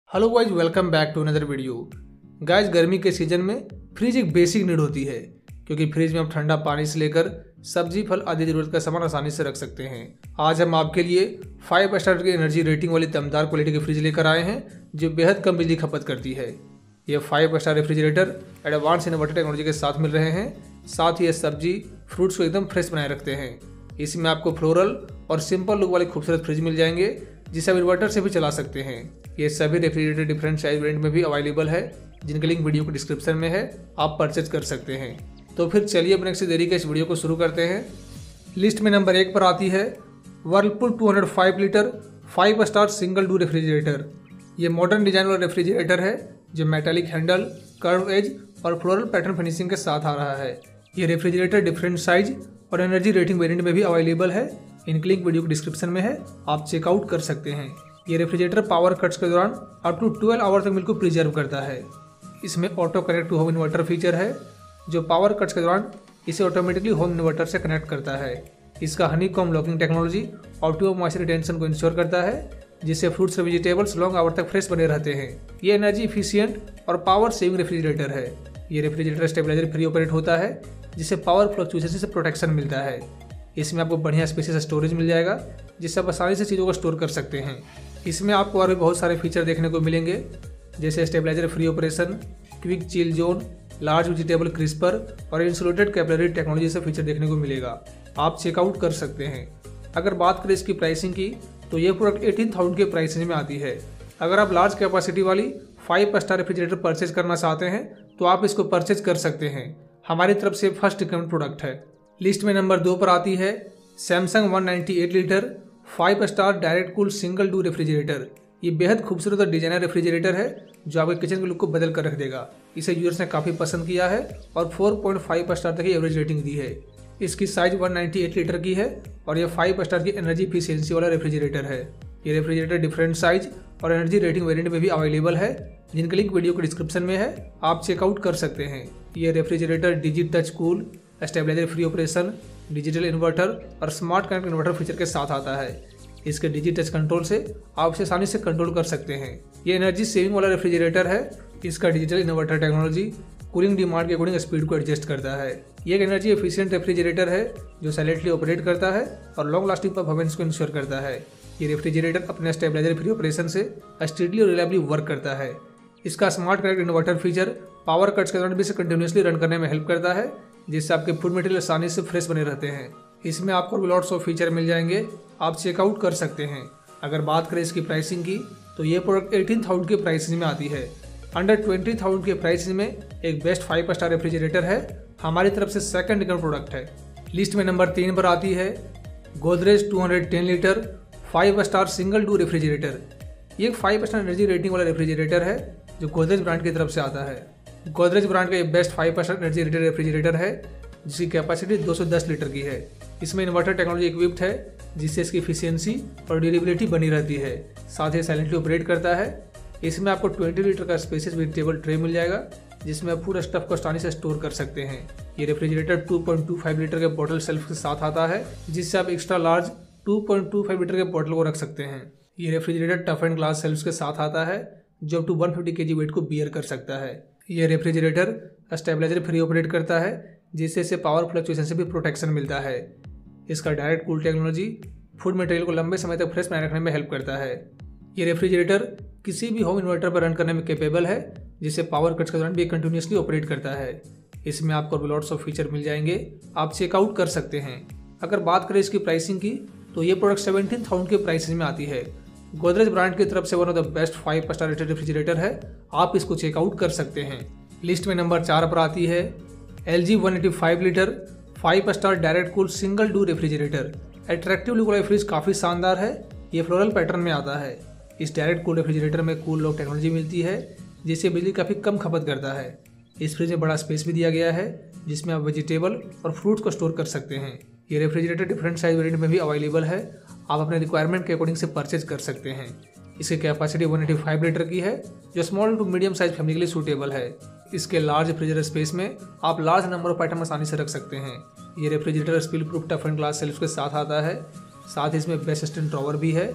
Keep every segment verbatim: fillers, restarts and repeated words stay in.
Hello guys, welcome back to another video. Guys, गर्मी के season में फ्रिज एक बेसिक नीड होती है, क्योंकि फ्रिज में आप ठंडा पानी से लेकर सब्जी फल आदि जरूरत का सामान आसानी से रख सकते हैं। आज हम आपके लिए फाइव स्टार की एनर्जी रेटिंग वाली दमदार क्वालिटी के फ्रिज लेकर आए हैं, जो बेहद कम बिजली खपत करती है। ये five star refrigerator advance inverter technology के साथ मिल रहे हैं। साथ ही ये सब्जी फ्रूट्स को एकदम फ्रेश बनाए रखते हैं। इसमें आपको फ्लोरल और सिंपल लुक वाले खूबसूरत फ्रिज मिल जाएंगे, जिसे आप इन्वर्टर से भी चला सकते हैं। ये सभी रेफ्रिजरेटर डिफरेंट साइज वेरिएंट में भी अवेलेबल है, जिनके लिंक वीडियो के डिस्क्रिप्शन में है, आप परचेज कर सकते हैं। तो फिर चलिए अपने से देरी के इस वीडियो को शुरू करते हैं। लिस्ट में नंबर एक पर आती है Whirlpool two hundred five litre five star single door refrigerator. ये मॉडर्न डिजाइन वाला रेफ्रिजरेटर है, जो मेटालिक हैंडल, कर्व एज और फ्लोरल पैटर्न फिनिशिंग के साथ आ रहा है। ये रेफ्रिजरेटर डिफरेंट साइज और एनर्जी रेटिंग वेरिएंट में भी अवेलेबल है। इनकी लिंक वीडियो के डिस्क्रिप्शन में है, आप चेकआउट कर सकते हैं। ये रेफ्रिजरेटर पावर कट्स के दौरान अप टू ट्वेल्व आवर तक मिल्क को प्रिजर्व करता है। इसमें auto connect to home inverter feature है, जो पावर कट्स के दौरान इसे ऑटोमेटिकली होम इन्वर्टर से कनेक्ट करता है। इसका honeycomb locking technology optimum moisture retention को इंश्योर करता है, जिससे फ्रूट्स और वेजिटेबल्स लॉन्ग आवर तक फ्रेश बने रहते हैं। ये एनर्जी इफिशियंट और पावर सेविंग रेफ्रिजरेटर है। ये रेफ्रिजरेटर स्टेबलाइजर फ्री ऑपरेट होता है, जिससे पावर फ्लक्चुएशन से प्रोटेक्शन मिलता है। इसमें आपको बढ़िया स्पेसियस स्टोरेज मिल जाएगा, जिससे आप आसानी से चीज़ों को स्टोर कर सकते हैं। इसमें आपको और भी बहुत सारे फीचर देखने को मिलेंगे, जैसे stabiliser free operation, quick chill zone, large vegetable crisper और इंसुलेटेड कैपिलरी टेक्नोलॉजी से फीचर देखने को मिलेगा। आप चेकआउट कर सकते हैं। अगर बात करें इसकी प्राइसिंग की, तो ये प्रोडक्ट एटीन थाउजेंड के प्राइस रेंज में आती है। अगर आप लार्ज कैपेसिटी वाली फाइव स्टार रेफ्रिजरेटर परचेज करना चाहते हैं, तो आप इसको परचेज कर सकते हैं। हमारी तरफ से फर्स्ट रिकमेंड प्रोडक्ट है। लिस्ट में नंबर दो पर आती है Samsung one ninety eight litre five star direct cool single door refrigerator. ये बेहद खूबसूरत और डिजाइनर रेफ्रिजरेटर है, जो आपके किचन के लुक को बदल कर रख देगा। इसे यूजर्स ने काफ़ी पसंद किया है और फोर पॉइंट फाइव स्टार तक की एवरेज रेटिंग दी है। इसकी size one ninety eight litre की है और यह फाइव स्टार की एनर्जी इफिशियंसी वाला रेफ्रिजरेटर है। ये रेफ्रिजरेटर डिफरेंट साइज और एनर्जी रेटिंग वेरिएंट में भी अवेलेबल है, जिनके लिंक वीडियो के डिस्क्रिप्शन में है, आप चेकआउट कर सकते हैं। ये refrigerator digi touch cool, stabiliser free operation, digital inverter और स्मार्ट कनेक्ट इन्वर्टर फीचर के साथ आता है। इसके डिजी टच कंट्रोल से आप इसे आसानी से कंट्रोल कर सकते हैं। ये एनर्जी सेविंग वाला रेफ्रिजरेटर है। इसका digital inverter technology cooling demand के अकॉर्डिंग स्पीड को एडजस्ट करता है। ये एक एनर्जी एफिशिएंट रेफ्रिजरेटर है, जो साइलेंटली ऑपरेट करता है और लॉन्ग लास्टिंग परफॉर्मेंस को इंश्योर करता है। ये रेफ्रिजरेटर अपने स्टेबलाइजर फ्री ऑपरेशन से स्टेडली और रिलायबली वर्क करता है। इसका smart connect inverter feature power cuts के दौरान भी इसे कंटिन्यूसली रन करने में हेल्प करता है, जिससे आपके फूड मटेरियल आसानी से फ्रेश बने रहते हैं। इसमें आपको लॉट्स ऑफ फीचर मिल जाएंगे, आप चेकआउट कर सकते हैं। अगर बात करें इसकी प्राइसिंग की, तो ये प्रोडक्ट एटीन थाउजेंड के प्राइस में आती है। अंडर ट्वेंटी थाउजेंड के प्राइस में एक बेस्ट फाइव स्टार रेफ्रिजरेटर है। हमारी तरफ से सेकंड रिकमेंड प्रोडक्ट है। लिस्ट में नंबर तीन पर आती है Godrej two hundred ten litre five star single door refrigerator. ये एक फाइव स्टार एनर्जी रेटिंग वाला रेफ्रिजरेटर है, जो गोदरेज ब्रांड की तरफ से आता है। गोदरेज ब्रांड का ये best five star energy rated refrigerator है, जिसकी कैपेसिटी दो सौ दस लीटर की है। इसमें इन्वर्टर टेक्नोलॉजी इक्विप्ड है, जिससे इसकी इफिशियंसी और ड्यूरेबिलिटी बनी रहती है। साथ ही साइलेंटली ऑपरेट करता है। इसमें आपको ट्वेंटी लीटर का स्पेसियस वेजिटेबल ट्रे मिल जाएगा, जिसमें आप पूरा स्टफ को आसानी से स्टोर कर सकते हैं। ये refrigerator two point two five litre के बॉटल सेल्फ के साथ आता है, जिससे आप extra large two point two five litre के बॉटल को रख सकते हैं। ये refrigerator toughened glass shelf के साथ आता है, जो up to one fifty KG weight को बियर कर सकता है। ये रेफ्रिजरेटर स्टेबलाइजर फ्री ऑपरेट करता है, जिससे इसे पावर फ्लक्चुएशन से भी प्रोटेक्शन मिलता है। इसका direct cool technology food material को लंबे समय तक फ्रेश बनाए रखने में हेल्प करता है। ये रेफ्रिजरेटर किसी भी होम इन्वर्टर पर रन करने में कैपेबल है, जिससे पावर कट्स के दौरान भी कंटिन्यूसली ऑपरेट करता है। इसमें आपको लॉट्स ऑफ फीचर मिल जाएंगे, आप चेकआउट कर सकते हैं। अगर बात करें इसकी प्राइसिंग की, तो ये प्रोडक्ट सेवनटीन थाउजेंड के प्राइस में आती है। गोदरेज ब्रांड की तरफ से one of the best five star rated refrigerator है, आप इसको चेकआउट कर सकते हैं। लिस्ट में नंबर चार पर आती है L G one eight five litre five star direct cool single door refrigerator. Attractive look वाला फ्रिज काफ़ी शानदार है। ये फ्लोरल पैटर्न में आता है। इस डायरेक्ट कूल रेफ्रिजरेटर में कूल लॉक टेक्नोलॉजी मिलती है, जिससे बिजली काफ़ी कम खपत करता है। इस फ्रिज में बड़ा स्पेस भी दिया गया है, जिसमें आप वेजिटेबल और फ्रूट्स को स्टोर कर सकते हैं। ये रेफ्रिजरेटर डिफरेंट साइज वेरिएंट में भी अवेलेबल है, आप अपने रिक्वायरमेंट के अकॉर्डिंग से परचेज कर सकते हैं। इसकी capacity one eight five litre की है, जो small to medium size family के लिए सूटेबल है। इसके लार्ज रेफ्रिजरेटर स्पेस में आप लार्ज नंबर ऑफ आइटम आसानी से रख सकते हैं। ये refrigerator spill proof toughened glass shelf के साथ आता है। साथ ही इसमें बेस्ट स्टैंड ड्रॉवर भी है।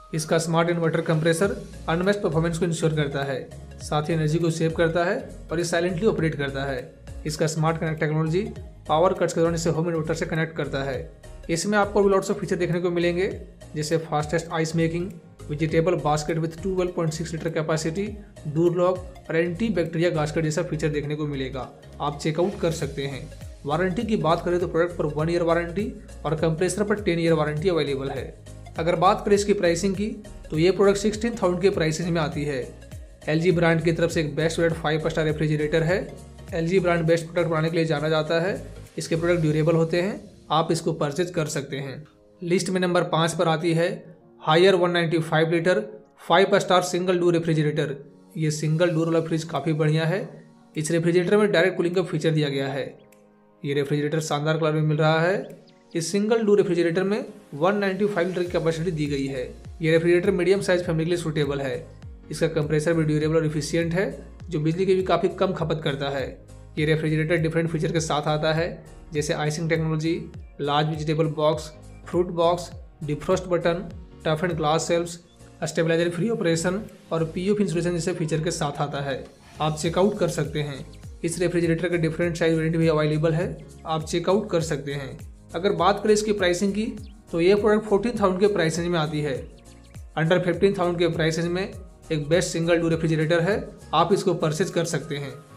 इसका smart inverter compressor unmatched performance को इंश्योर करता है, साथ ही एनर्जी को सेव करता है और ये साइलेंटली ऑपरेट करता है। इसका smart connect technology power cuts के दौरान इसे होम इन्वर्टर से कनेक्ट करता है। इसमें आपको लॉट्स ऑफ फीचर देखने को मिलेंगे, जैसे fastest ice making, vegetable basket with twelve point six litre capacity, door lock और एंटी बैक्टीरिया गास्केट जैसा फीचर देखने को मिलेगा। आप चेकआउट कर सकते हैं। वारंटी की बात करें तो प्रोडक्ट पर वन ईयर वारंटी और कंप्रेसर पर टेन ईयर वारंटी अवेलेबल है। अगर बात करें इसकी प्राइसिंग की तो ये प्रोडक्ट सिक्सटीन थाउजेंड के प्राइसेज में आती है। एलजी ब्रांड की तरफ से एक best rate five star refrigerator है। एलजी ब्रांड बेस्ट प्रोडक्ट बनाने के लिए जाना जाता है। इसके प्रोडक्ट ड्यूरेबल होते हैं, आप इसको परचेज कर सकते हैं। लिस्ट में नंबर पाँच पर आती है Haier one ninety five litre five star single door refrigerator. ये सिंगल डोर वाला फ्रिज काफ़ी बढ़िया है। इस रेफ्रिजरेटर में डायरेक्ट कूलिंग का फीचर दिया गया है। ये रेफ्रिजरेटर शानदार कलर में मिल रहा है। इस सिंगल डोर रेफ्रिजरेटर में वन नाइंटी फाइव लीटर की कैपेसिटी दी गई है। ये रेफ्रिजरेटर मीडियम साइज फैमिली के लिए सूटेबल है। इसका कंप्रेसर भी ड्यूरेबल और इफिशियंट है, जो बिजली की भी काफ़ी कम खपत करता है। ये रेफ्रिजरेटर डिफरेंट फीचर के साथ आता है, जैसे icing technology, large vegetable box, fruit box, defrost button, toughened glass shelves, stabiliser free operation और पीओपी इंसुलेशन जैसे फीचर के साथ आता है। आप चेकआउट कर सकते हैं। इस रेफ्रिजरेटर के डिफरेंट साइज वेरिएंट भी अवेलेबल है, आप चेकआउट कर सकते हैं। अगर बात करें इसकी प्राइसिंग की तो ये प्रोडक्ट फोर्टीन थाउजेंड के प्राइस रेंज में आती है। अंडर फिफ्टीन थाउजेंड के प्राइस रेंज में एक बेस्ट सिंगल डोर रेफ्रिजरेटर है, आप इसको परचेज कर सकते हैं।